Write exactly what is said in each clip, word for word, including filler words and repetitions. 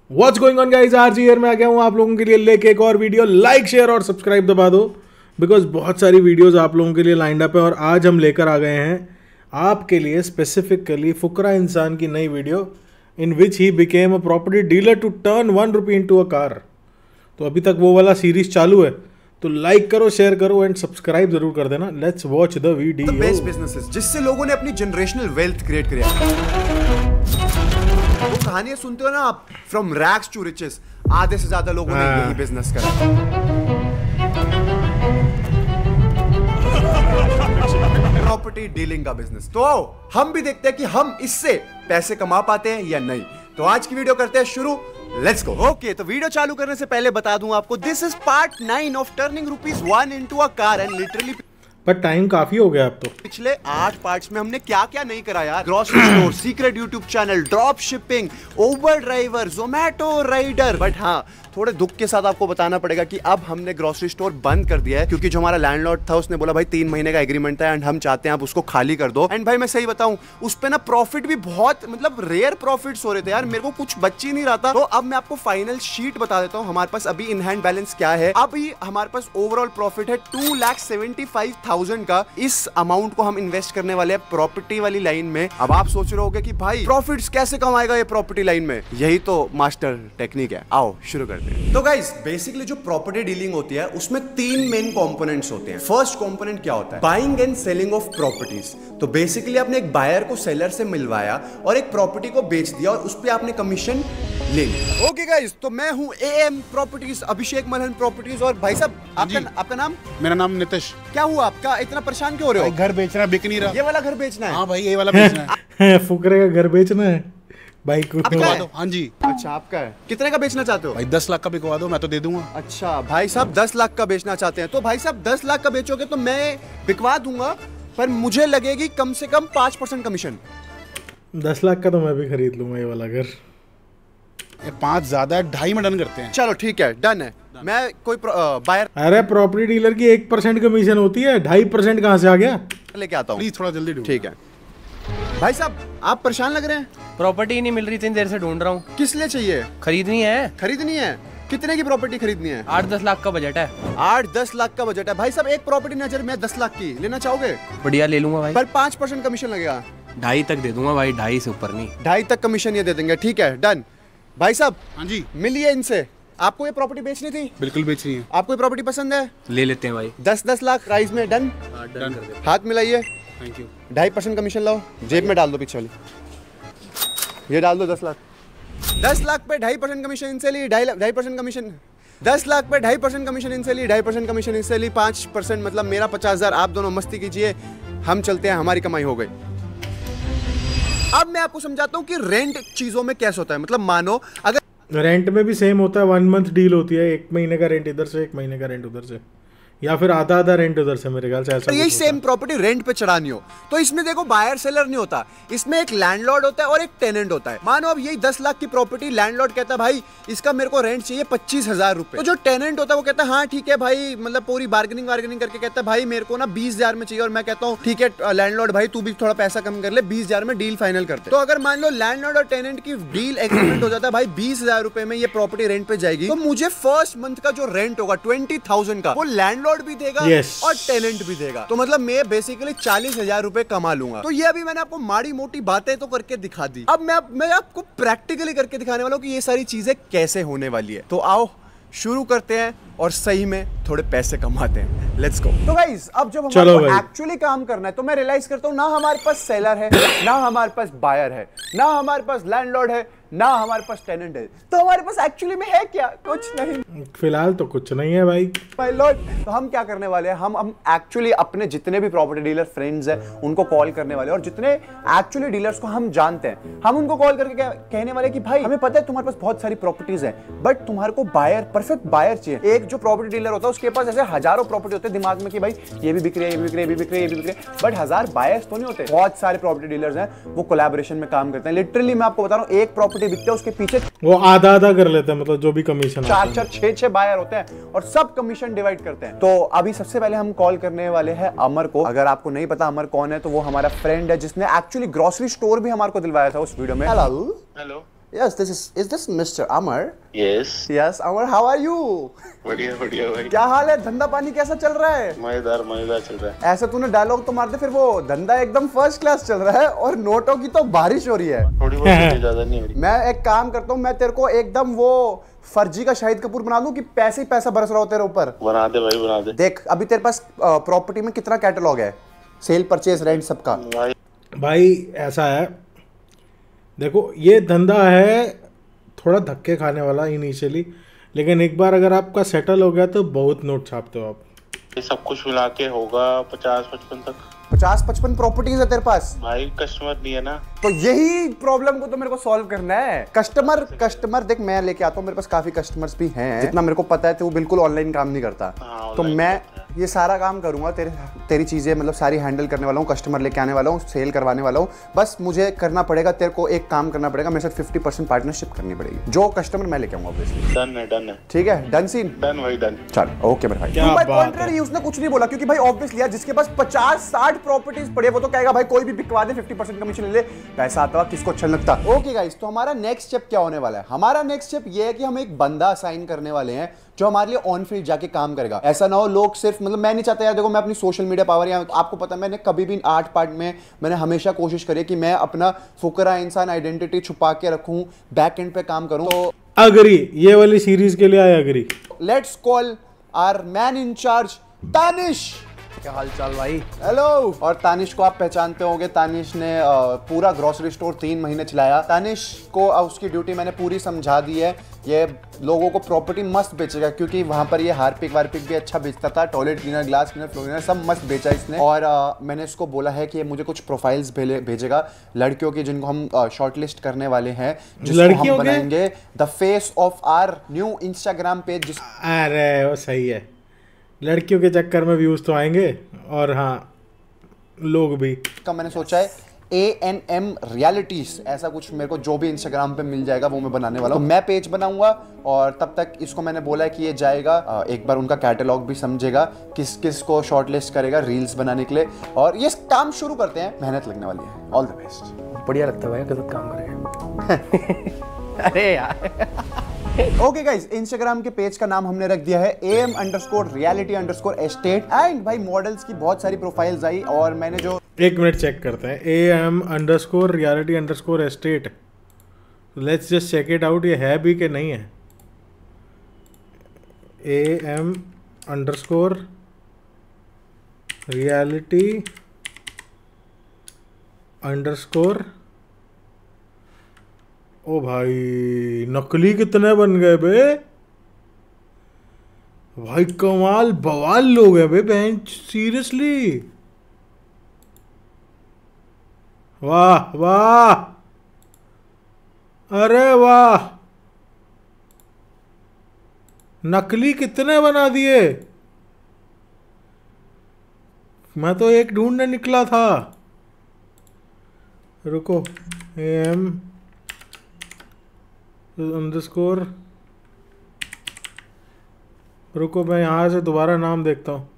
What's going on guys, RG here में आ गया हूँ आप लोगों के लिए लेके एक और वीडियो। लाइक शेयर और सब्सक्राइब दबा दो बिकॉज बहुत सारी वीडियोस आप लोगों के लिए लाइंड अप है। और आज हम लेकर आ गए हैं आपके लिए स्पेसिफिकली फुकरा इंसान की नई video in which he became a property dealer to turn one rupee into a car. तो अभी तक वो वाला सीरीज चालू है, तो लाइक करो, शेयर करो एंड सब्सक्राइब जरूर कर देना। Let's watch the video. Best businesses जिससे लोगों ने अपनी जनरेशनल वेल्थ क्रिएट किया। वो कहानियां सुनते हो ना आप, फ्रॉम रैग्स टू रिचेस, आधे से ज्यादा लोगों ने यही बिजनेस करा। प्रॉपर्टी डीलिंग का बिजनेस। तो हम भी देखते हैं कि हम इससे पैसे कमा पाते हैं या नहीं। तो आज की वीडियो करते हैं शुरू। Let's go. ओके, तो वीडियो चालू करने से पहले बता दूं आपको, this is part nine of turning rupees one into a car and literally पर टाइम काफी हो गया अब तो। पिछले आठ पार्ट्स में हमने क्या क्या नहीं करा यार। Grocery store, secret YouTube channel, drop shipping, Uber driver, Zomato rider. But हाँ, थोड़े दुख के साथ आपको बताना पड़ेगा कि अब हमने ग्रोसरी स्टोर बंद कर दिया है, क्योंकि जो हमारा लैंडलॉर्ड था उसने बोला भाई तीन महीने का एग्रीमेंट है एंड हम चाहते हैं आप उसको खाली कर दो। एंड भाई मैं सही बताऊं, उस पे ना प्रॉफिट भी बहुत मतलब रेयर प्रॉफिट्स हो रहे थे यार, मेरे को कुछ बच ही नहीं रहा था। तो अब मैं आपको फाइनल शीट बता देता हूँ हमारे पास अभी इन हैंड बैलेंस क्या है। अभी हमारे पास ओवरऑल प्रॉफिट है two lakh seventy five thousand का। इस अमाउंट को हम इन्वेस्ट करने वाले हैं प्रॉपर्टी वाली लाइन में। अब आप सोच रहे होगे कि भाई प्रॉफिट्स कैसे कमाएगा ये प्रॉपर्टी लाइन में, यही तो मास्टर टेक्निक है। आओ शुरू करते हैं। तो गाइस बेसिकली जो प्रॉपर्टी डीलिंग होती है उसमें तीन मेन कंपोनेंट्स होते हैं। फर्स्ट कंपोनेंट क्या होता है? Buying and selling of properties. तो बेसिकली आपने एक बायर को सेलर से मिलवाया और एक प्रॉपर्टी को बेच दिया और उस पर आपने कमीशन ले ली। ओके गाइस, तो मैं हूं AM properties, Abhishek Malhan properties. और भाई साहब आपका आपका नाम? मेरा नाम नितिश। क्या हुआ आपका, इतना परेशान क्यों हो रहे हो? घर बेचना, बिक नहीं रहा। ये वाला घर बेचना है? हाँ भाई, ये वाला बेचना है। फुकरे का घर बेचना है भाई को। बिकवा दो। हाँ जी। अच्छा, आपका है। कितने का बेचना चाहते हो? भाई दस लाख का बिकवा दो, मैं तो दे दूंगा। अच्छा भाई साहब दस लाख का बेचना चाहते हैं, तो भाई साहब दस लाख का बेचोगे तो मैं बिकवा दूंगा, पर मुझे लगेगी कम से कम पांच परसेंट कमीशन। दस लाख का तो मैं भी खरीद लूंगा ये वाला घर। ये पाँच ज्यादा है, ढाई में डन करते हैं। चलो ठीक है, डन है। मैं कोई बायर अरे प्रॉपर्टी डीलर की एक परसेंट कमीशन होती है, ढाई परसेंट कहाँ से आ गया? लेके आता हूँ। प्लीज थोड़ा जल्दी ढूंढो। ठीक है भाई साहब, आप परेशान लग रहे हैं। प्रॉपर्टी ही नहीं मिल रही, इतनी देर से ढूंढ रहा हूँ। किस लिए चाहिए? खरीदनी है। खरीदनी है? कितने की प्रॉपर्टी खरीदनी है? आठ दस लाख का बजट है। आठ दस लाख का बजट है भाई साहब। एक प्रॉपर्टी नजर में दस लाख की लेना चाहोगे? बढ़िया, ले लूंगा भाई। पर पांच परसेंट कमीशन लगेगा। ढाई तक दे दूंगा भाई, ढाई से ऊपर नहीं। ढाई तक कमीशन ये दे देंगे, ठीक है डन। भाई साहब हाँ जी, मिलिए इनसे। आपको ये प्रॉपर्टी बेचनी थी? बिल्कुल बेच रही है। आपको ये प्रॉपर्टी पसंद है? ले लेते हैं भाई। दस दस लाख प्राइस में डन। डन कर दे। हाथ मिलाइए। Thank you. ढाई परसेंट कमीशन लाओ, जेब में डाल दो पीछे वाली, ये डाल दो। दस लाख दस लाख पे ढाई परसेंट कमीशन इनसे ली, ढाई ढाई परसेंट कमीशन। दस लाख पे ढाई परसेंट कमीशन इनसे ली, ढाई परसेंट कमीशन इनसे ली, पाँच परसेंट मतलब मेरा पचास हजार। आप दोनों मस्ती कीजिए, हम चलते हैं, हमारी कमाई हो गई। अब मैं आपको समझाता हूँ कि रेंट चीजों में कैसे होता है। मतलब मानो अगर रेंट में भी सेम होता है, वन मंथ डील होती है, एक महीने का रेंट इधर से, एक महीने का रेंट उधर से, या फिर आधा आधा रेंट उधर से, मेरे ख्याल से ऐसा। यही सेम प्रॉपर्टी रेंट पे चढ़ानी हो तो इसमें देखो बायर सेलर नहीं होता, इसमें एक लैंडलॉर्ड होता है और एक टेनेंट होता है। मानो अब यही दस लाख की प्रॉपर्टी, लैंडलॉर्ड कहता है भाई इसका मेरे को रेंट चाहिए पच्चीस हजार रुपए। तो जो टेनेंट होता है वो कहता है हाँ ठीक है भाई, मतलब पूरी बार्गेनिंग वार्गेनिंग करके कहता है भाई मेरे को ना बीस हजार में चाहिए। और मैं कहता हूँ ठीक है लैंडलॉर्ड भाई तू भी थोड़ा पैसा कम कर ले, बीस हजार में डील फाइनल करते। तो अगर मान लो लैंडलॉर्ड और टेनेंट की डील एग्रीमेंट हो जाता है भाई बीस हजार रुपए में ये प्रॉपर्टी रेंट पे जाएगी, तो मुझे फर्स्ट मंथ का जो रेंट होगा ट्वेंटी थाउजेंड का, वो लैंडलॉर्ड भी देगा yes. और टेनेंट भी देगा। तो मतलब मैं बेसिकली चालीस हजार रुपए कमा लूंगा। तो ये अभी मैंने आपको माड़ी मोटी बातें तो करके दिखा दी। अब मैं मैं आपको प्रैक्टिकली करके दिखाने वाला हूँ कि ये सारी चीजें कैसे होने वाली है। तो आओ शुरू करते हैं और सही में थोड़े पैसे कमाते हैं। Let's go. तो गाइस अब जब हमारे एक्चुअली काम करना है तो मैं रियलाइज करता हूँ ना हमारे पास सेलर है, ना हमारे पास बायर है, ना हमारे पास लैंडलॉर्ड है, ना हमारे पास टेनेंट है। तो हमारे पास एक्चुअली में है क्या? कुछ नहीं। फिलहाल तो कुछ नहीं है भाई। माय लॉर्ड, तो हम क्या करने वाले हैं, हम हम एक्चुअली अपने जितने भी प्रॉपर्टी डीलर फ्रेंड्स हैं उनको कॉल करने वाले हैं, और जितने एक्चुअली डीलर्स को हम जानते हैं हम उनको कॉल करके कहने वाले कि भाई हमें पता है तुम्हारे पास बहुत सारी प्रॉपर्टीज है, बट तुम्हारे को बायर, परफेक्ट बायर चाहिए। एक जो प्रॉपर्टी डीलर होता है उसके पास ऐसे हजारों प्रॉपर्टी होते हैं दिमाग में कि भाई ये भी बिक रही है, ये भी बिक रही है, ये भी बिक रही है, ये भी बिक रही है, बट हजार बायर्स तो नहीं होते। बहुत सारे प्रॉपर्टी डीलर्स हैं वो कोलैबोरेशन में काम करते हैं। लिटरली मैं आपको बता रहा हूँ, एक प्रॉपर्टी बिकते हैं उसके पीछे वो आधा आधा कर लेते हैं, मतलब जो भी कमीशन चार चार छह छह बायर होते हैं और सब कमीशन डिवाइड करते हैं। तो अभी सबसे पहले हम कॉल करने वाले हैं अमर को। अगर आपको नहीं पता अमर कौन है तो वो हमारा फ्रेंड है जिसने एक्चुअली ग्रोसरी स्टोर भी हमारे को दिलवाया था उस वीडियो में। Hello hello Yes, this is is this Mister Amar? Yes. Yes, Amar, how are you? बढ़िया बढ़िया भाई। क्या हाल है? धंधा पानी कैसा चल रहा है? मजेदार मजेदार चल रहा है। ऐसे तूने डायलॉग तो मार दे, फिर वो धंधा एकदम फर्स्ट क्लास चल रहा है और नोटों की तो बारिश हो रही है। थोड़ी बहुत ज्यादा नहीं हो रही। मैं एक काम करता हूँ, मैं तेरे को एकदम वो फर्जी का शाहिद कपूर बना दूं कि पैसे ही पैसा बरस रहा हो तेरे ऊपर। बना दे भाई बना दे। देख अभी तेरे पास प्रॉपर्टी में कितना कैटलॉग है, सेल परचेज रेंट सबका? भाई भाई ऐसा है, देखो ये धंधा है थोड़ा धक्के खाने वाला इनिशियली, लेकिन एक बार अगर आपका सेटल हो गया तो बहुत नोट छापते हो आप। ये सब कुछ मिला के होगा पचास पचपन तक। पचास पचपन प्रॉपर्टीज है तेरे पास? भाई कस्टमर नहीं है ना, तो यही प्रॉब्लम को तो मेरे को सॉल्व करना है। कस्टमर कस्टमर देख मैं लेके आता हूँ, मेरे पास काफी कस्टमर्स भी हैं, जितना मेरे को पता है तो वो बिल्कुल ऑनलाइन काम नहीं करता। हाँ, तो मैं ये सारा काम करूंगा, तेरे तेरी चीजें मतलब सारी हैंडल करने वाला हूँ, कस्टमर लेके आने वाला हूँ, सेल करवाने वाला हूँ। बस मुझे करना पड़ेगा, तेरे को एक काम करना पड़ेगा, मेरे साथ फिफ्टी परसेंट पार्टनरशिप करनी पड़ेगी। जो कस्टमर मैं लेके आऊंगा ऑब्वियसली। डन है डन है। ठीक है, डन सीन? डन भाई डन। चल ओके मेरे भाई। क्या बाय बात कॉन्ट्ररी उसने कुछ नहीं बोला, क्योंकि भाई ऑब्वियसली यार जिसके पास पचास साठ प्रॉपर्टीज पड़ी है वो तो कहेगा भाई कोई भी बिकवा दे, फिफ्टी परसेंट कमीशन ले ले, पैसा आता है, किसको अच्छा लगता। ओके गाइस, तो हमारा नेक्स्ट स्टेप क्या होने वाला है? हमारा नेक्स्ट स्टेप ये है कि हम एक बंदा असाइन करने वाले हैं जो हमारे लिए ऑन फील्ड जाके काम करेगा। ऐसा ना हो लोग सिर्फ, मतलब मैं नहीं चाहता यार, देखो मैं अपनी सोशल मीडिया पावर, या आपको पता है मैंने कभी भी आर्ट पार्ट में मैंने हमेशा कोशिश करी कि मैं अपना फुकरा इंसान आइडेंटिटी छुपा के रखूं, बैक एंड पे काम करूं। तो अग्री, ये वाली सीरीज के लिए I agree. Let's call our man in charge Tanish. क्या हाल चाल भाई? हेलो। और तानिश को आप पहचानते होंगे, तानिश ने आ, पूरा ग्रोसरी स्टोर तीन महीने चलाया। तानिश को आ, उसकी ड्यूटी मैंने पूरी समझा दी है। ये लोगों को प्रॉपर्टी मस्त बेचेगा, क्योंकि वहां पर ये हार्पिक वार्पिक भी अच्छा बेचता था, toilet cleaner, glass cleaner, floor cleaner सब मस्त बेचा इसने। और आ, मैंने इसको बोला है कि ये मुझे कुछ प्रोफाइल्स भेजेगा लड़कियों की, जिनको हम शॉर्टलिस्ट करने वाले हैं, जिसको हम बनाएंगे the face of our new Instagram page. अरे वो सही है, लड़कियों के चक्कर में व्यूज तो आएंगे और हाँ लोग भी। का मैंने सोचा है ए एन एम रियलिटीज, ऐसा कुछ मेरे को जो भी इंस्टाग्राम पे मिल जाएगा वो मैं बनाने वाला हूँ। तो मैं पेज बनाऊंगा और तब तक इसको मैंने बोला है कि ये जाएगा, एक बार उनका कैटलॉग भी समझेगा, किस किस को शॉर्टलिस्ट करेगा रील्स बनाने के लिए, और ये काम शुरू करते हैं। मेहनत लगने वाली है। All the best. बढ़िया लगता है भाई, गजब काम करेंगे। अरे यार ओके गाइस, इंस्टाग्राम के पेज का नाम हमने रख दिया है A M underscore reality underscore estate. And भाई मॉडल्स की बहुत सारी प्रोफाइल्स आई और मैंने जो एक मिनट चेक करते हैं, A M underscore reality underscore estate. Let's just check it out, ये है भी कि नहीं है। A M underscore reality underscore. ओ भाई नकली कितने बन गए बे भाई, कमाल बवाल लोग हैं बे बहन, सीरियसली वाह वाह, अरे वाह, नकली कितने बना दिए। मैं तो एक ढूंढने निकला था, रुको, एम अंडरस्कोर, रुको मैं यहाँ से दोबारा नाम देखता हूँ।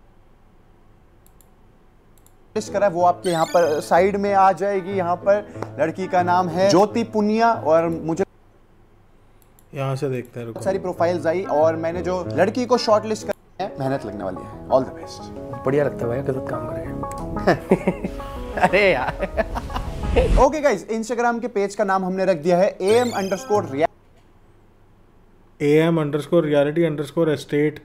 करा वो आपके यहाँ पर साइड में आ जाएगी। यहाँ पर लड़की का नाम है ज्योति पुनिया और मुझे यहाँ से देखते हैं, रुको। सारी प्रोफाइल्स आई और मैंने जो लड़की को शॉर्टलिस्ट कर है, मेहनत लगने वाली है। All the best. बढ़िया लगता है भाई, गजब काम करेंगे। अरे यार ओके गाइस, इंस्टाग्राम के पेज का नाम हमने रख दिया है A M underscore A M underscore reality underscore estate.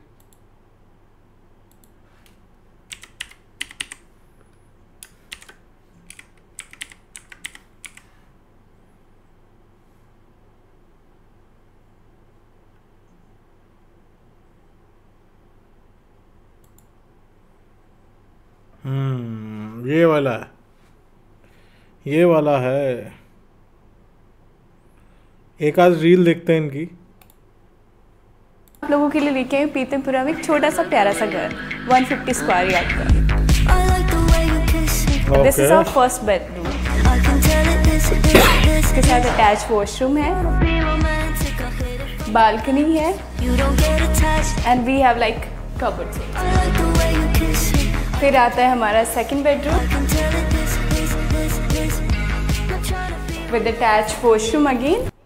हम्म ये वाला है, ये वाला है। एक आध रील देखते हैं इनकी। आप लोगों के लिए लेके आए पीतमपुरा में एक छोटा सा प्यारा सा घर, एक सौ पचास स्क्वायर यार्ड का। This is our first bedroom. इसके साथ अटैच वॉशरूम है, बालकनी है, and we have like cupboard. फिर आता है हमारा second bedroom with attach washroom again.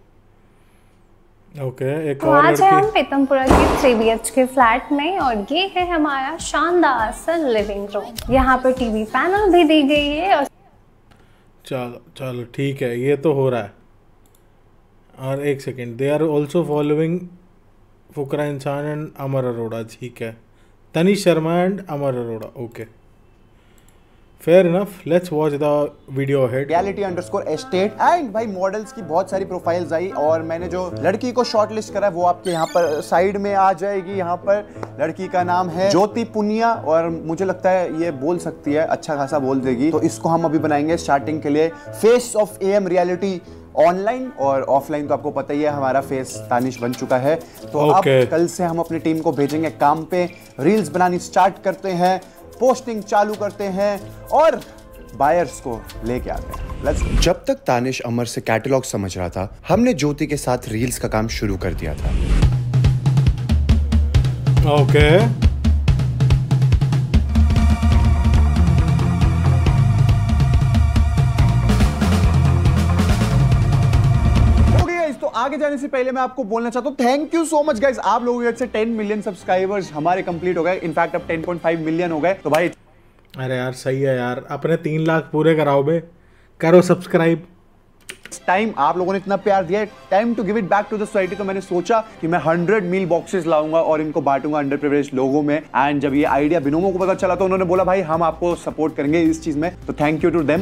Okay एक तो और आज है हम लड़की। पीतमपुरा के three B H K flat में और ये है हमारा शानदार सा लिविंग रूम। यहाँ पर टीवी पैनल भी दी गई है और चलो चलो ठीक है, ये तो हो रहा है। और एक second, they are also following Fukra Insaan and Amar Arora. ठीक है, Tanish Sharma and Amar Arora. Okay fair enough, let's watch the video head. Reality underscore estate and भाई मॉडल्स की बहुत सारी प्रोफाइल्स आई और मैंने जो लड़की को शॉर्टलिस्ट करा है वो आपके यहाँ पर साइड में आ जाएगी। यहाँ पर लड़की का नाम है ज्योति पुनिया और मुझे लगता है ये बोल सकती है, अच्छा खासा बोल देगी। तो इसको हम अभी बनाएंगे स्टार्टिंग के लिए face of A M reality online और ऑफलाइन। तो आपको पता ही है हमारा फेस तानिश बन चुका है। तो Okay. अब कल से हम अपनी टीम को भेजेंगे काम पे, रील्स बनानी स्टार्ट करते हैं, पोस्टिंग चालू करते हैं और बायर्स को लेके आते हैं। Let's go. जब तक तानिश अमर से कैटलॉग समझ रहा था, हमने ज्योति के साथ रील्स का काम शुरू कर दिया था। ओके तो आगे जाने से पहले मैं आपको बोलना चाहता हूँ thank you so much guys. आप लोगों की वजह से टेन मिलियन सब्सक्राइबर्स हमारे कंप्लीट हो गए। इनफैक्ट अब टेन पॉइंट फाइव मिलियन हो गए। तो भाई अरे यार सही है यार, अपने तीन लाख पूरे कराओ बे, करो सब्सक्राइब। टाइम आप लोगों ने इतना प्यार दिया है, time to give it back to the society. तो मैंने सोचा कि मैं हंड्रेड मील बॉक्सेस लाऊंगा और इनको बांटूंगा अंडर प्रिविलेज्ड लोगों में। एंड जब ये आइडिया बिनोमो को पता चला तो उन्होंने बोला भाई हम आपको सपोर्ट करेंगे इस चीज में। तो थैंक यू टू देम।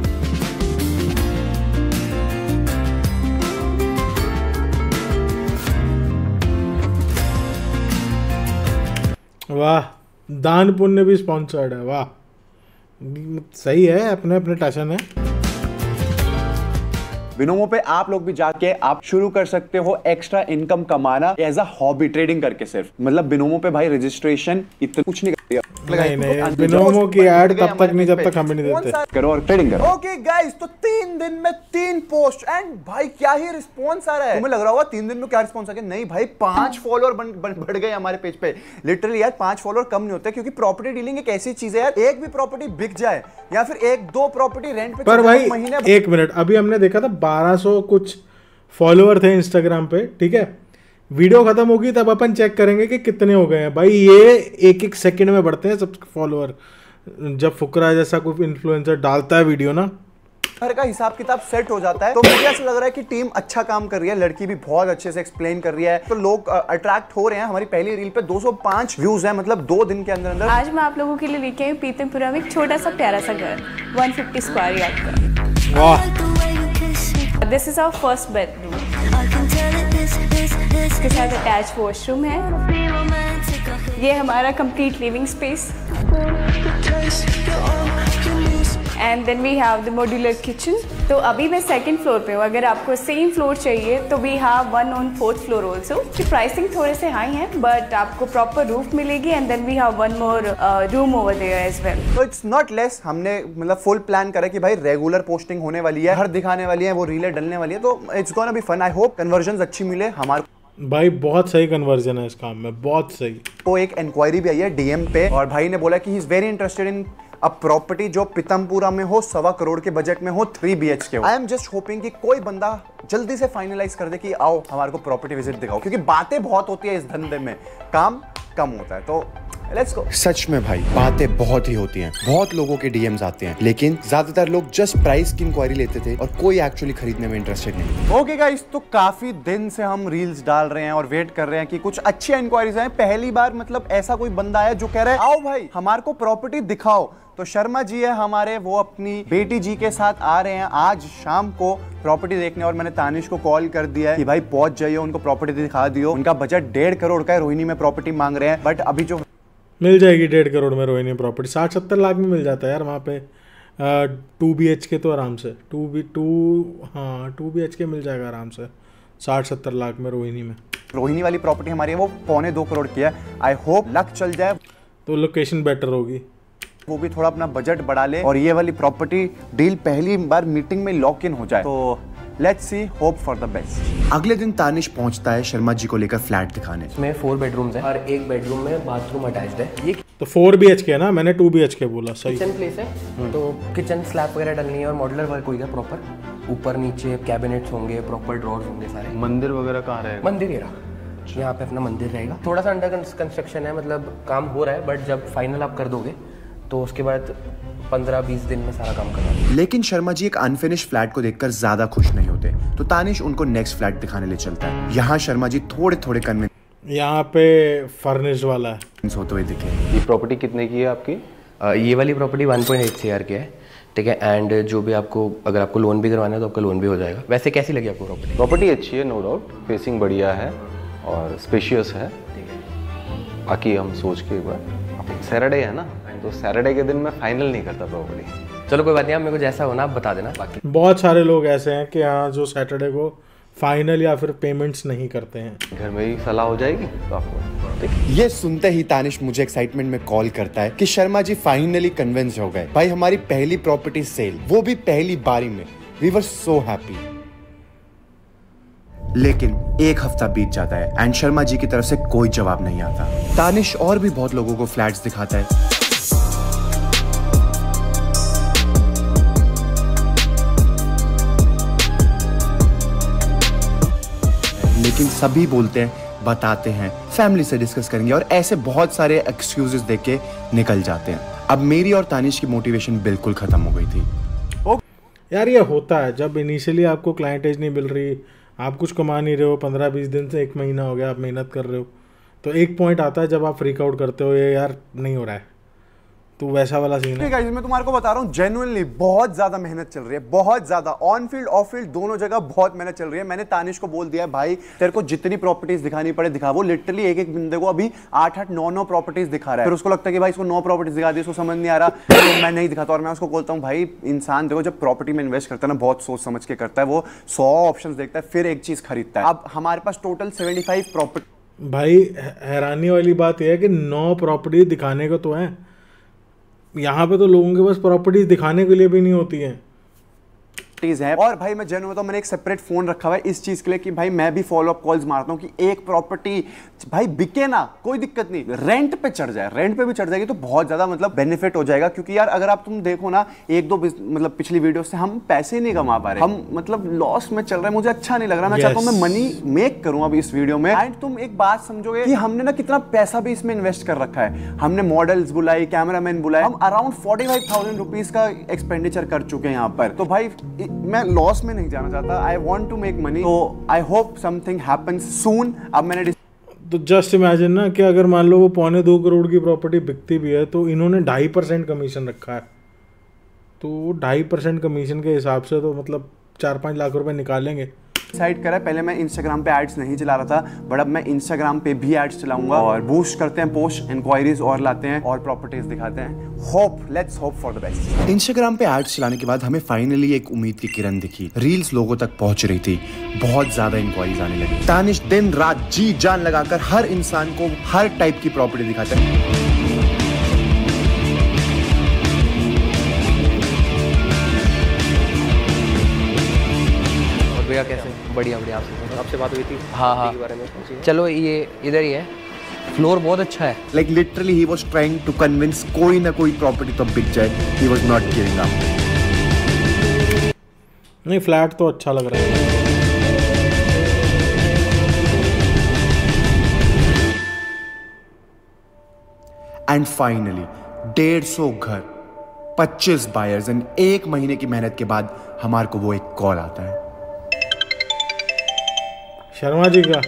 वाह, दान पुण्य भी स्पॉन्सर्ड है। वाह सही है, अपने अपने टशन है। बिनोमो पे आप लोग भी जाके आप शुरू कर सकते हो एक्स्ट्रा इनकम कमाना एज अ हॉबी, ट्रेडिंग करके सिर्फ। मतलब बिनोमो पे भाई रजिस्ट्रेशन इतना कुछ नहीं करती। नहीं नहीं, बिनोमो की ऐड तब तक नहीं जब तक हमें नहीं देते। करो और ट्रेडिंग करो। ओके गाइस, तो तीन दिन में तीन पोस्ट एंड भाई क्या ही रिस्पॉन्स आ रहा है। तुम्हें लग रहा होगा तीन दिन में क्या रिस्पॉन्स आ गया? नहीं भाई, पांच फॉलोअर बढ़ गए हमारे पेज पे। लिटरली यार पांच फॉलोअर कम नहीं होते, क्योंकि प्रॉपर्टी डीलिंग एक ऐसी चीज है यार, एक भी प्रॉपर्टी बिक जाए या फिर एक दो प्रॉपर्टी रेंट पे पर भाई एक मिनट, अभी हमने देखा था बारह सौ कुछ फॉलोअर थे इंस्टाग्राम पे। ठीक है, वीडियो खत्म होगी तब अपन चेक करेंगे कि कितने हो गए हैं। भाई ये एक एक सेकंड में बढ़ते हैं सब फॉलोअर, जब फुकरा जैसा कोई इन्फ्लुएंसर डालता है वीडियो ना, घर का हिसाब किताब सेट हो जाता है। तो मुझे ऐसा लग रहा है कि टीम अच्छा काम कर रही है, लड़की भी बहुत अच्छे से एक्सप्लेन कर रही है, तो लोग अट्रैक्ट हो रहे हैं। हमारी पहली रील पे दो सौ पाँच व्यूज है, मतलब दो दिन के अंदर अंदर। आज मैं आप लोगों के लिए लेके आई हूँ पीतमपुरा में एक छोटा सा प्यारा सा घर, वन फिफ्टी स्क्वायर यार्ड का। वाह this is our first bedroom, इसके साथ अटैच वॉशरूम है। ये हमारा complete living space and then we have the modular kitchen. तो अभी मैं सेकंड फ्लोर पे हूँ, अगर आपको सेम फ्लोर चाहिए तो we have one on fourth floor also. की प्राइसिंग थोड़े से हाई है बट आपको प्रॉपर रूफ मिलेगी and then we have one more room over there as well. तो इट्स नॉट लेस, हमने मतलब फुल प्लान करा कि भाई रेगुलर पोस्टिंग होने वाली है, हर दिखाने वाली है, वो रीलें डलने वाली है, तो it's gonna be fun. I hope conversion अच्छी मिले हमारे भाई, बहुत सही कन्वर्जन है इस काम में, बहुत सही। तो एक इंक्वायरी भी आई है डीएम पे और भाई ने बोला कि he is very interested in a property जो पीतमपुरा में हो, सवा करोड़ के बजट में हो, थ्री बी एच के हो। आई एम जस्ट होपिंग कि कोई बंदा जल्दी से फाइनलाइज कर दे कि आओ हमारे को प्रॉपर्टी विजिट दिखाओ, क्योंकि बातें बहुत होती है इस धंधे में, काम कम होता है। तो लेट्स गो। सच में भाई बातें बहुत ही होती हैं, बहुत लोगों के डीएम्स आते हैं, लेकिन ज्यादातर लोग जस्ट प्राइस की इंक्वायरी लेते थे और कोई एक्चुअली खरीदने में इंटरेस्टेड नहीं। ओके गाइस, तो काफी दिन से हम रील्स डाल रहे हैं और वेट कर रहे हैं कि कुछ अच्छी इंक्वायरीज आए। पहली बार मतलब ऐसा कोई बंदा आया जो कह रहा है आओ भाई हमारे को प्रॉपर्टी दिखाओ। तो शर्मा जी है हमारे, वो अपनी बेटी जी के साथ आ रहे हैं आज शाम को प्रॉपर्टी देखने, और मैंने तानिश को कॉल कर दिया है कि भाई पहुंच जाइए, उनको प्रॉपर्टी दिखा दियो। उनका बजट डेढ़ करोड़ का है, रोहिणी में प्रॉपर्टी मांग रहे हैं, बट अभी जो मिल जाएगी डेढ़ करोड़ में रोहिणी प्रॉपर्टी, साठ सत्तर लाख में मिल जाता है यार वहाँ पे। टू बी एच के तो आराम से टू बी टू हाँ टू बी एच के मिल जाएगा आराम से साठ सत्तर लाख में रोहिणी में। रोहिणी वाली प्रॉपर्टी हमारी है वो पौने दो करोड़ की है। आई होप लक चल जाए, तो लोकेशन बेटर होगी, वो भी थोड़ा अपना बजट बढ़ा ले और ये वाली प्रॉपर्टी डील पहली बार मीटिंग में लॉक इन हो जाए। तो let's see, hope for the best. अगले दिन तानिश पहुंचता है शर्मा जी को लेकर फ्लैट दिखाने। इसमें फोर बेडरूम्स हैं और एक बेडरूम में बाथरूम अटैच्ड है। ये तो फोर बी एच के है ना, मैंने टू बी एच के बोला, सही। किचन प्लेस है, तो किचन स्लैब वगैरह डलनी है और मॉड्यूलर वर्क होगा प्रॉपर। ऊपर नीचे कैबिनेट्स होंगे, प्रॉपर ड्रॉर्स होंगे सारे। मंदिर वगैरह कहाँ रहेगा? मंदिर ही रहा, यहाँ पे अपना मंदिर रहेगा। थोड़ा सा अंडर कंस्ट्रक्शन है, मतलब काम हो रहा है, बट जब फाइनल आप कर दोगे तो उसके बाद पंद्रह बीस दिन में सारा काम करना। लेकिन शर्मा जी एक अनफिनिश फ्लैट को देखकर ज्यादा खुश नहीं होते, तो तानिश उनको नेक्स्ट फ्लैट दिखाने ले चलता है। यहाँ शर्मा जी थोड़े थोड़े कन्विंस यहाँ पे फर्निश वाला है होते हुए दिखे। ये प्रॉपर्टी कितने की है आपकी? आ, ये वाली property one point eight C R की है, ठीक है। एंड जो भी आपको, अगर आपको लोन भी करवाना है तो आपका लोन भी हो जाएगा। वैसे कैसी लगी आपको प्रॉपर्टी? प्रॉपर्टी अच्छी है, नो डाउट, फेसिंग बढ़िया है और स्पेशियस है। बाकी हम सोच के एक बार, सैटरडे है ना, तो सैटरडे के दिन मैं फाइनल नहीं करता प्रॉपर्टी। चलो कोई बात नहीं, आप मेरे को जैसा होना आप बता देना। बाकी बहुत सारे लोग ऐसे हैं कि हाँ जो सैटरडे को फाइनल या फिर पेमेंट्स नहीं करते हैं। घर में ही सलाह हो जाएगी तो आपको ठीक है। ये सुनते ही तानिश मुझे एक्साइटमेंट में कॉल करता है कि शर्मा जी फाइनली कन्विंस हो गए। भाई हमारी पहली प्रॉपर्टी सेल, वो भी पहली बारी में। We were so happy. लेकिन एक हफ्ता बीत जाता है एंड शर्मा जी की तरफ से कोई जवाब नहीं आता। तानिश और भी बहुत लोगों को फ्लैट्स दिखाता है, लेकिन सभी बोलते हैं, बताते हैं, फैमिली से डिस्कस करेंगे और ऐसे बहुत सारे एक्सक्यूजेस देके के निकल जाते हैं। अब मेरी और तानिश की मोटिवेशन बिल्कुल खत्म हो गई थी। यार ये होता है जब इनिशियली आपको क्लाइंटेज नहीं मिल रही, आप कुछ कमा नहीं रहे हो, पंद्रह बीस दिन से एक महीना हो गया आप मेहनत कर रहे हो, तो एक पॉइंट आता है जब आप फ्रीक आउट करते हो, ये यार नहीं हो रहा है। तो वैसा वाला सीन है। गाइस मैं तुम्हारे को बता रहा हूँ, जेन्युइनली बहुत ज्यादा मेहनत चल रही है, बहुत ज्यादा ऑन फील्ड ऑफ फील्ड दोनों जगह बहुत मेहनत चल रही है। मैंने तानिश को बोल दिया है, भाई तेरे को जितनी प्रॉपर्टीज दिखानी पड़े दिखा। वो लिटरली एक एक बंदे को अभी आठ आठ नौ नौ प्रॉपर्टीज दिखा रहा है। फिर उसको लगता है कि भाई इसको नौ प्रॉपर्टीज दिखा दी, उसको समझ नहीं आ रहा, तो मैं नहीं दिखाता। और मैं उसको बोलता हूँ, भाई इंसान देखो जब प्रॉपर्टी में इन्वेस्ट करता है ना, बहुत सोच समझ के करता है, वो सौ ऑप्शन देखता है फिर एक चीज खरीदता है। अब हमारे पास टोटल सेवेंटी फाइव प्रॉपर्टी। भाई हैरानी वाली बात यह है कि नौ प्रॉपर्टी दिखाने को तो है, यहाँ पे तो लोगों के पास प्रॉपर्टीज दिखाने के लिए भी नहीं होती हैं। है। और भाई मैं जेन्युइन बताऊं, मैंने एक सेपरेट फोन रखा हुआ है इस चीज के लिए कि भाई मैं भी फॉलो अप कॉल्स मारता हूं कि एक प्रॉपर्टी भाई बिके ना, कोई दिक्कत नहीं, रेंट पे चढ़ जाए, रेंट पे भी चढ़ जाएगी तो बहुत ज्यादा मतलब बेनिफिट हो जाएगा। क्योंकि यार अगर आप तुम देखो ना, एक दो मतलब पिछली वीडियो से हम पैसे नहीं कमा पा रहे, हम मतलब लॉस में चल रहे हैं, मुझे अच्छा नहीं लग रहा। मैं yes. चाहता हूं मैं मनी मेक करूं अब इस वीडियो में। एंड तुम एक बात समझोगे कि हमने ना कितना पैसा भी इसमें इन्वेस्ट कर रखा है। हमने मॉडल्स बुलाई, कैमरामैन बुलाए, हम around forty five thousand rupees का एक्सपेंडिचर कर चुके हैं यहाँ पर। तो भाई मैं लॉस में नहीं जाना चाहता, I want to make money, तो I hope something happens soon. अब मैंने तो जस्ट इमेजिन ना कि अगर मान लो वो पौने दो करोड़ की प्रॉपर्टी बिकती भी है तो इन्होंने ढाई परसेंट कमीशन रखा है, तो ढाई परसेंट कमीशन के हिसाब से तो मतलब चार पाँच लाख रुपए निकालेंगे। डिसाइड करा, पहले मैं इंस्टाग्राम पे एड्स नहीं चला रहा था, बट अब मैं इंस्टाग्राम पे भी एड्स चलाऊंगा और बूस्ट करते हैं पोस्ट, इंक्वायरीज और लाते हैं और प्रॉपर्टीज दिखाते हैं। Hope let's hope for the best. Instagram पे एड्स चलाने के बाद हमें फाइनली एक उम्मीद की किरण दिखी। रील्स लोगों तक पहुंच रही थी, बहुत ज्यादा इंक्वायरीज आने लगी। तानिश दिन रात जी जान लगाकर हर इंसान को हर टाइप की प्रॉपर्टी दिखाते हैं। कैसे बढ़िया बढ़िया आपसे आपसे बात हुई थी हाँ हाँ के बारे में। चलो ये इधर ही है, फ्लोर बहुत अच्छा है। Like literally he was trying to convince कोई ना कोई प्रॉपर्टी तो बिक जाए, he was not giving up. नहीं फ्लैट तो अच्छा लग रहा है। एंड फाइनली डेढ़ सौ घर, पच्चीस बायर्स एंड एक महीने की मेहनत के बाद हमारे को वो एक कॉल आता है शर्मा जी का।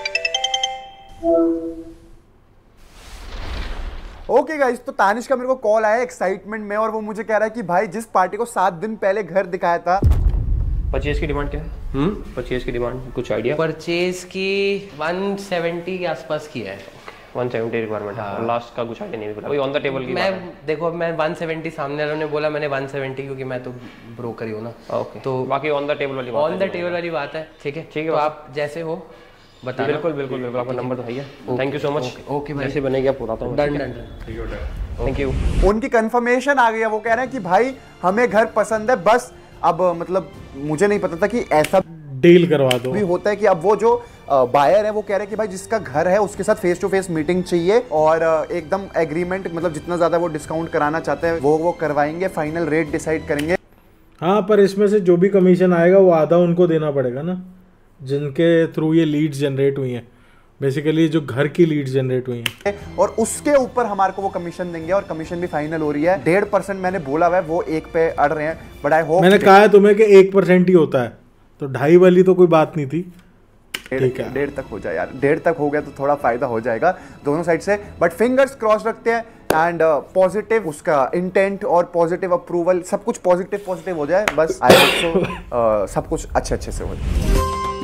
ओके गाइस, तो तानिश का मेरे को कॉल आया एक्साइटमेंट में और वो मुझे कह रहा है कि भाई जिस पार्टी को सात दिन पहले घर दिखाया था। परचेज की डिमांड क्या है? हम्म परचेज की डिमांड कुछ आइडिया? परचेज की वन सेवेंटी के आसपास की है। वन सेवेंटी रिक्वायरमेंट है और लास्ट का कुछ आइडिया नहीं है, कोई ऑन द टेबल की मैं देखो मैं वन सेवेंटी, सामने वालों ने बोला मैंने वन सेवेंटी, क्योंकि मैं तो ब्रोकर ही हूँ ना। ओके, तो बाकी ऑन द टेबल वाली बात ऑन द टेबल वाली बात है। ठीक है ठीक है, तो आप जैसे हो बता। बिल्कुल बिल्कुल बिल्कुल, आपका नंबर तो है ही। Thank you so much. Okay भाई, जैसे बनेगी आप बताता हूँ। Done done, thank you. उनकी कंफर्मेशन आ गई है, वो कह रहे हैं कि भाई हमें घर पसंद है, बस अब मतलब मुझे नहीं पता था कि ऐसा डील करवा दो भी होता है कि अब वो जो बायर है वो कह रहे हैं कि भाई जिसका घर है उसके साथ फेस टू फेस मीटिंग चाहिए और एकदम एग्रीमेंट, मतलब जितना ज्यादा वो डिस्काउंट कराना चाहते हैं वो वो करवाएंगे, फाइनल रेट डिसाइड करेंगे। हाँ, पर इसमें से जो भी कमीशन आएगा वो आधा उनको देना पड़ेगा ना, जिनके थ्रू ये लीड्स जनरेट हुई हैं, बेसिकली जो घर की लीड्स जनरेट हुई हैं, और उसके ऊपर हमारे को वो कमीशन देंगे, और कमीशन भी फाइनल हो रही है। डेढ़ परसेंट मैंने बोला हुआ है, वो एक पे अड़ रहे हैं, बट आई होप मैंने कहा है तुम्हें कि एक परसेंट ही होता है, तो ढाई वाली तो कोई बात नहीं थी। ठीक है, डेढ़ तक हो जाए यार, डेढ़ तक हो गया तो थोड़ा फायदा हो जाएगा दोनों साइड से, बट फिंगर्स क्रॉस रखते हैं एंड पॉजिटिव उसका इंटेंट और पॉजिटिव अप्रूवल सब कुछ पॉजिटिव पॉजिटिव हो जाए, बस आई होप सो सब कुछ अच्छे अच्छे से हो जाए।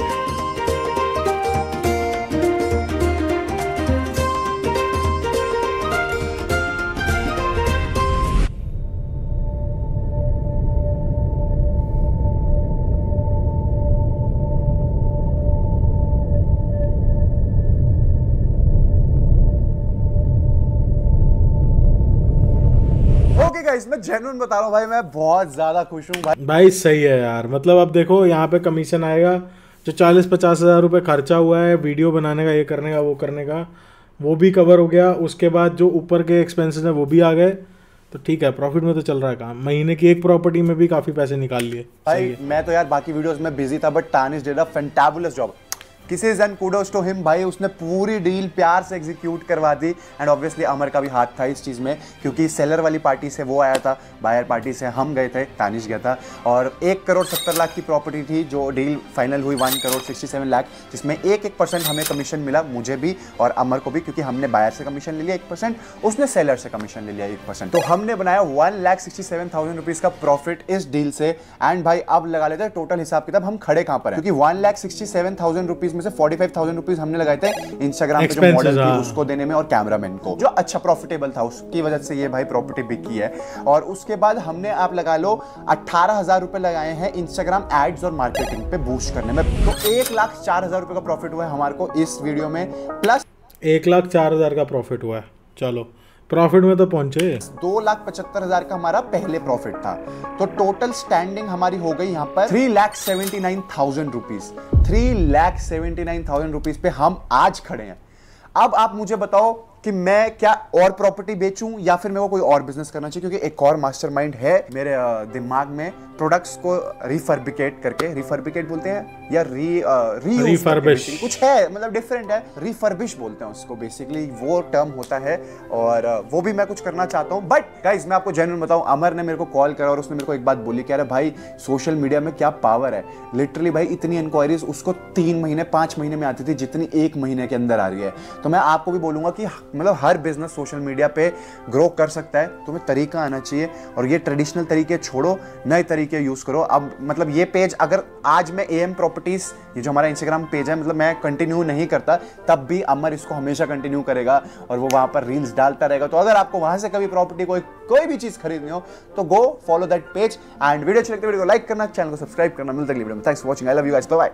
मैं जेन्युइन बता रहा हूँ भाई, मैं बहुत ज्यादा खुश हूँ भाई। भाई सही है यार, मतलब अब देखो यहाँ पे कमीशन आएगा, जो चालीस पचास हजार रुपये खर्चा हुआ है वीडियो बनाने का, ये करने का, वो करने का, वो भी कवर हो गया। उसके बाद जो ऊपर के एक्सपेंसेस हैं वो भी आ गए, तो ठीक है, प्रॉफिट में तो चल रहा है काम। महीने की एक प्रॉपर्टी में भी काफी पैसे निकाल लिए भाई। मैं तो यार बाकी वीडियोस में बिजी था, but Tanish did a fantabulous job. Kisses and kudos to him भाई, उसने पूरी डील प्यार से एग्जीक्यूट करवा दी। एंड ऑब्वियसली अमर का भी हाथ था इस चीज़ में, क्योंकि सेलर वाली पार्टी से वो आया था, बायर पार्टी से हम गए थे, तानिश गया था। और एक करोड़ सत्तर लाख की प्रॉपर्टी थी जो डील फाइनल हुई, one crore sixty seven lakh, जिसमें एक एक परसेंट हमें कमीशन मिला, मुझे भी और अमर को भी, क्योंकि हमने बायर से कमीशन ले लिया एक परसेंट, उसने सेलर से कमीशन ले लिया एक परसेंट। तो हमने बनाया one lakh sixty seven thousand rupees का प्रॉफिट इस डील से। एंड भाई अब लगा लेते हैं टोटल हिसाब किताब, हम खड़े कहाँ पर हैं, क्योंकि one lakh sixty seven thousand rupees में से फोर्टी फाइव थाउजेंड रुपीज हमने लगाए थे इंस्टाग्राम पे जो मॉडल थी उसको देने में और कैमरामैन को, जो अच्छा प्रॉफिटेबल था, उसकी वजह से ये भाई प्रॉपर्टी बिकी है। और उसके बाद हमने आप लगा लो अट्ठारह हजार रुपए लगाए हैं इंस्टाग्राम एड्स और मार्केटिंग पे बूस्ट करने में। तो एक लाख चार हजार रुपए का प्रॉफिट हुआ है हमारे को इस वीडियो में, प्लस एक लाख चार हजार का प्रॉफिट हुआ है। चलो प्रॉफिट में तो पहुंचे। दो लाख पचहत्तर हजार का हमारा पहले प्रॉफिट था, तो टोटल स्टैंडिंग हमारी हो गई यहाँ पर three lakh seventy nine thousand rupees three lakh seventy nine thousand rupees पे हम आज खड़े हैं। अब आप मुझे बताओ कि मैं क्या और प्रॉपर्टी बेचूं या फिर मेरे को कोई और बिजनेस करना चाहिए, क्योंकि एक और मास्टरमाइंड है मेरे दिमाग में, प्रोडक्ट्स को रिफर्बिकेट करके, रिफर्बिकेट बोलते हैं या री री रिफर्बिश कुछ है, मतलब डिफरेंट है, रिफर्बिश बोलते हैं उसको, बेसिकली वो टर्म होता है, और वो भी मैं कुछ करना चाहता हूं। बट गाइज मैं आपको जेन्युइन बताऊं, अमर ने मेरे को कॉल करा और उसने मेरे को एक बात बोली, कह रहा भाई सोशल मीडिया में क्या पावर है, लिटरली भाई इतनी इंक्वायरीज उसको तीन महीने पांच महीने में आती थी जितनी एक महीने के अंदर आ रही है। तो मैं आपको भी बोलूंगा कि मतलब हर बिजनेस सोशल मीडिया पे ग्रो कर सकता है, तुम्हें तरीका आना चाहिए, और ये ट्रेडिशनल तरीके छोड़ो, नए तरीके यूज करो। अब मतलब ये पेज अगर आज मैं एएम प्रॉपर्टीज, ये जो हमारा इंस्टाग्राम पेज है, मतलब मैं कंटिन्यू नहीं करता, तब भी अमर इसको हमेशा कंटिन्यू करेगा और वो वहां पर रील्स डालता रहेगा। तो अगर आपको वहां से कभी प्रॉपर्टी कोई कोई भी चीज खरीदनी हो तो go follow that page, and video अच्छी लगती है वीडियो को लाइक करना, चैनल को सब्सक्राइब करना। मिलते हैं अगली वीडियो में, thanks for watching, I love you guys, bye bye.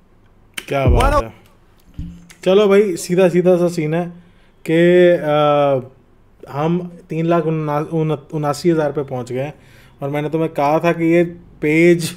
क्या बात है। चलो भाई सीधा सीधा सा सीन है कि हम तीन लाख उनासी हज़ार पे पहुंच गए, और मैंने तुम्हें कहा था कि ये पेज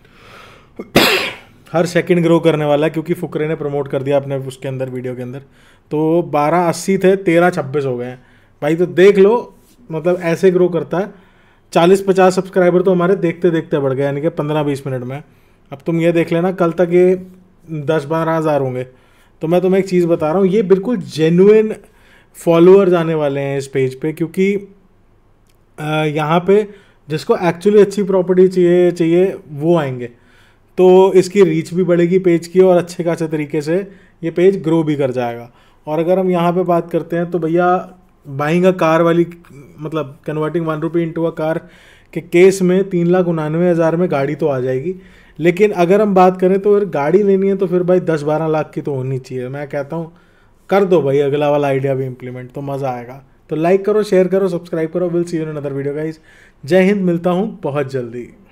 हर सेकंड ग्रो करने वाला है, क्योंकि फुकरे ने प्रमोट कर दिया अपने उसके अंदर, वीडियो के अंदर। तो बारह अस्सी थे, तेरह छब्बीस हो गए हैं भाई, तो देख लो मतलब ऐसे ग्रो करता है। चालीस पचास सब्सक्राइबर तो हमारे देखते देखते बढ़ गए, यानी कि पंद्रह बीस मिनट में। अब तुम ये देख लेना, कल तक ये दस बारह हज़ार होंगे। तो मैं तुम्हें एक चीज़ बता रहा हूँ, ये बिल्कुल जेन्युइन फॉलोअर्स आने वाले हैं इस पेज पे, क्योंकि यहाँ पे जिसको एक्चुअली अच्छी प्रॉपर्टी चाहिए चाहिए वो आएंगे, तो इसकी रीच भी बढ़ेगी पेज की, और अच्छे खासे तरीके से ये पेज ग्रो भी कर जाएगा। और अगर हम यहाँ पे बात करते हैं तो भैया बाइंग अ कार वाली, मतलब converting one rupee into a car के केस में तीन लाख उन्यानवे हज़ार में गाड़ी तो आ जाएगी। लेकिन अगर हम बात करें तो अगर गाड़ी लेनी है तो फिर भाई दस बारह लाख की तो होनी चाहिए। मैं कहता हूँ कर दो भाई अगला वाला आइडिया भी इम्प्लीमेंट, तो मज़ा आएगा। तो लाइक करो, शेयर करो, सब्सक्राइब करो। Will see you in another video guys. Jai Hind, मिलता हूँ बहुत जल्दी।